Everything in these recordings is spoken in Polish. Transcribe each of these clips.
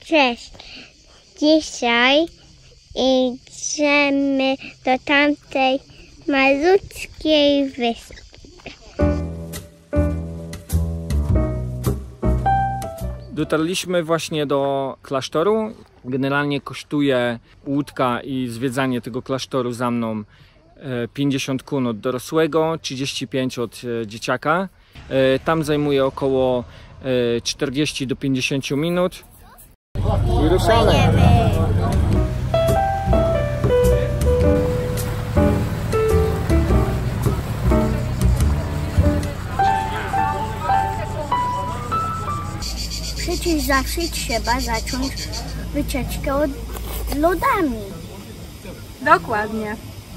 Cześć. Dzisiaj idziemy do tamtej malutkiej wyspy. Dotarliśmy właśnie do klasztoru. Generalnie kosztuje łódka i zwiedzanie tego klasztoru za mną 50 kun od dorosłego, 35 od dzieciaka. Tam zajmuje około 40 do 50 minut. I ruszamy! Przecież zawsze trzeba zacząć wycieczkę od lodami. Dokładnie.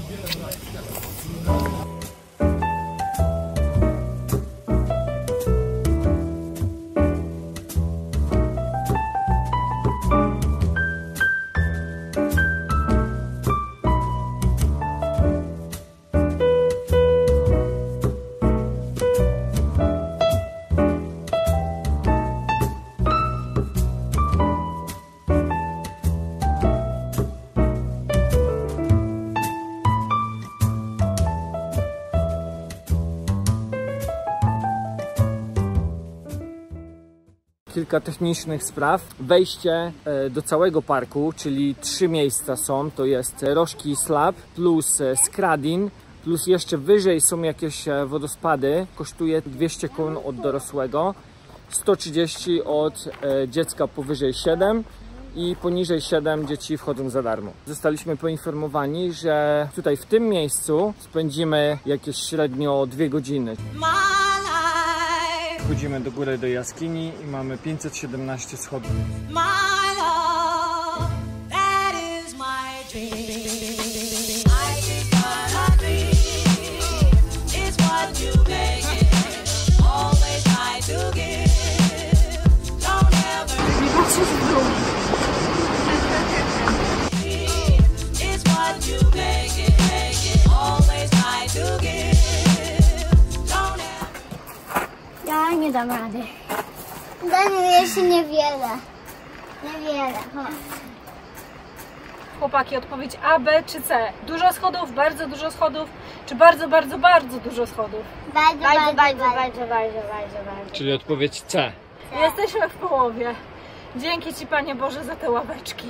Kilka technicznych spraw. Wejście do całego parku, czyli 3 miejsca są, to jest Rożki Slab plus Skradin, plus jeszcze wyżej są jakieś wodospady, kosztuje 200 kun od dorosłego, 130 od dziecka powyżej 7 i poniżej 7 dzieci wchodzą za darmo. Zostaliśmy poinformowani, że tutaj w tym miejscu spędzimy jakieś średnio 2 godziny. Wchodzimy do góry do jaskini i mamy 517 schodów. Ja nie dam rady. Dam jeszcze niewiele. Niewiele. Chłopaki, odpowiedź A, B czy C? Dużo schodów, bardzo dużo schodów, czy bardzo, bardzo, bardzo dużo schodów? Bardzo. Czyli odpowiedź C. Jesteśmy w połowie. Dzięki Ci, Panie Boże, za te ławeczki.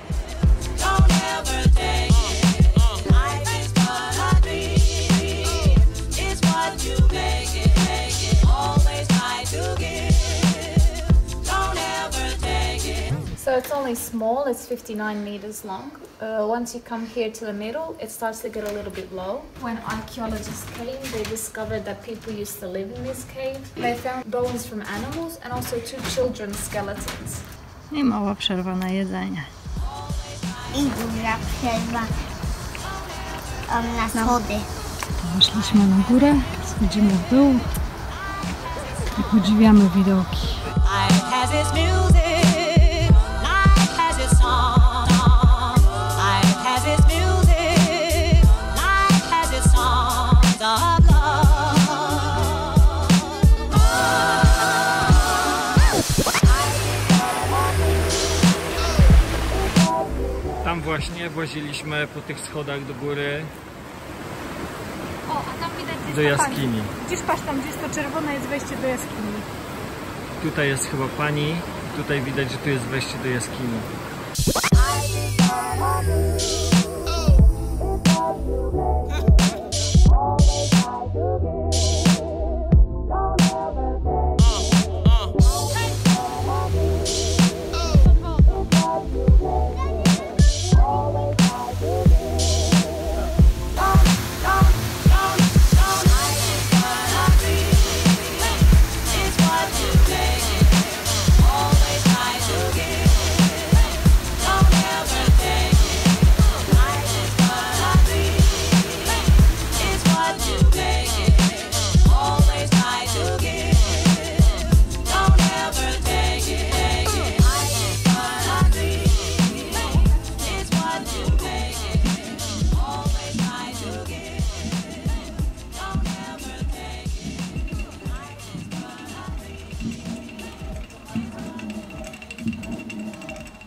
So it's only small, it's 59 meters long. Once you come here to the middle, it starts to get a little bit low. When archaeologists came, they discovered that people used to live in this cave. They found bones from animals and also 2 children's skeletons. I mała przerwa na jedzenie. I duża przerwa na schody. Weszliśmy na górę, schodzimy w dół i podziwiamy widoki. Tam właśnie właziliśmy po tych schodach do góry. O, a tam widać do jaskini. Gdzieś patrz tam, gdzie jest to czerwone, jest wejście do jaskini. Tutaj jest chyba pani. Tutaj widać, że tu jest wejście do jaskini.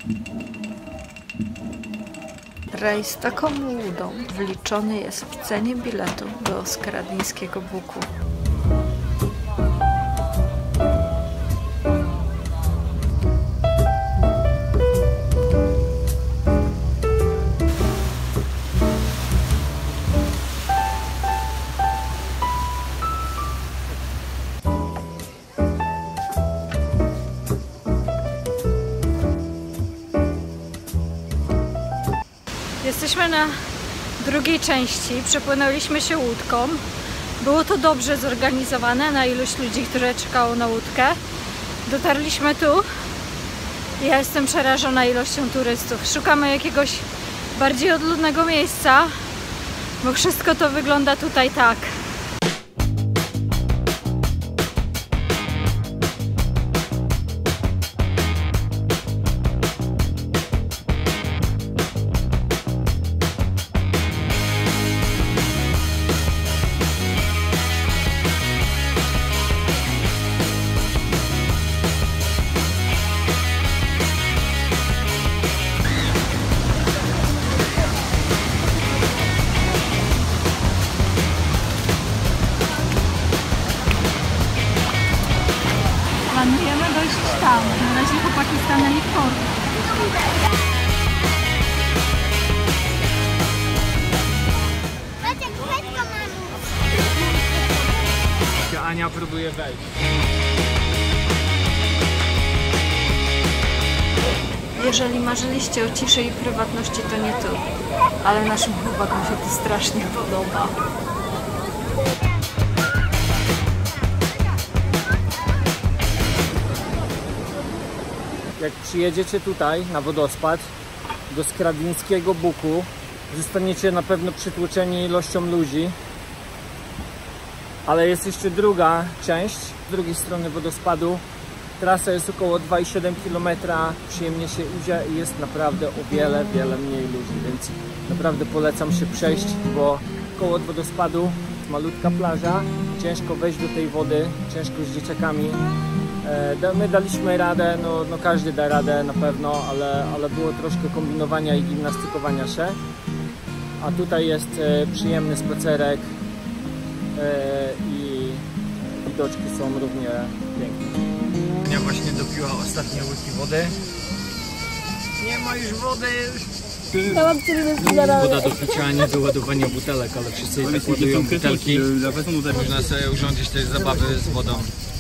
Rejs taką łudą wliczony jest w cenie biletu do Skradińskiego Buku. Jesteśmy na drugiej części, przepłynęliśmy się łódką. Było to dobrze zorganizowane na ilość ludzi, które czekało na łódkę. Dotarliśmy tu. Ja jestem przerażona ilością turystów. Szukamy jakiegoś bardziej odludnego miejsca, bo wszystko to wygląda tutaj tak. Planujemy dojść tam. Na razie chłopaki stanęli w porcie. Ania próbuje wejść. Jeżeli marzyliście o ciszy i prywatności, to nie tu. Ale naszym chłopakom się to strasznie podoba. Jak przyjedziecie tutaj na wodospad do Skradińskiego Buku, zostaniecie na pewno przytłoczeni ilością ludzi. Ale jest jeszcze druga część, z drugiej strony wodospadu. Trasa jest około 2,7 km, przyjemnie się idzie i jest naprawdę o wiele mniej ludzi, więc naprawdę polecam się przejść, bo koło wodospadu malutka plaża, ciężko wejść do tej wody, ciężko z dzieciakami. My daliśmy radę, no każdy da radę na pewno, ale było troszkę kombinowania i gimnastykowania się. A tutaj jest przyjemny spacerek i widoczki są równie piękne. Ja właśnie dopiła ostatnie łyki wody. Nie ma już wody! Woda do picia, nie do ładowania butelek, ale wszyscy tak ładują butelki. Można sobie urządzić też zabawy z wodą.